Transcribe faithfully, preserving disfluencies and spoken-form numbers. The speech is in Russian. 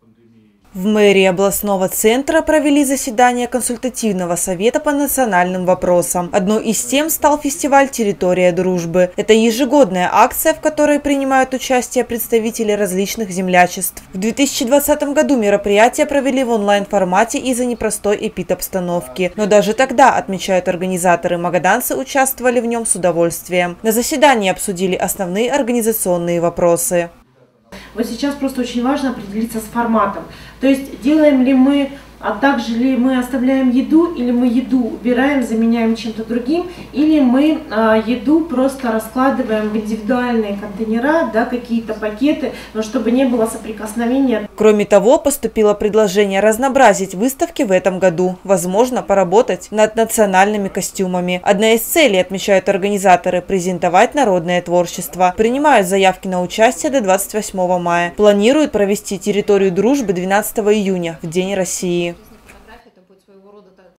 В мэрии областного центра провели заседание консультативного совета по национальным вопросам. Одной из тем стал фестиваль «Территория дружбы». Это ежегодная акция, в которой принимают участие представители различных землячеств. В две тысячи двадцатом году мероприятие провели в онлайн-формате из-за непростой эпидобстановки. Но даже тогда, отмечают организаторы, магаданцы участвовали в нем с удовольствием. На заседании обсудили основные организационные вопросы. Вот сейчас просто очень важно определиться с форматом. То есть делаем ли мы, а также ли мы оставляем еду, или мы еду убираем, заменяем чем-то другим, или мы а, еду просто раскладываем в индивидуальные контейнера, да, какие-то пакеты, но чтобы не было соприкосновения. Кроме того, поступило предложение разнообразить выставки в этом году. Возможно, поработать над национальными костюмами. Одна из целей, отмечают организаторы, презентовать народное творчество. Принимают заявки на участие до двадцать восьмого мая. Планируют провести территорию дружбы двенадцатого июня, в День России.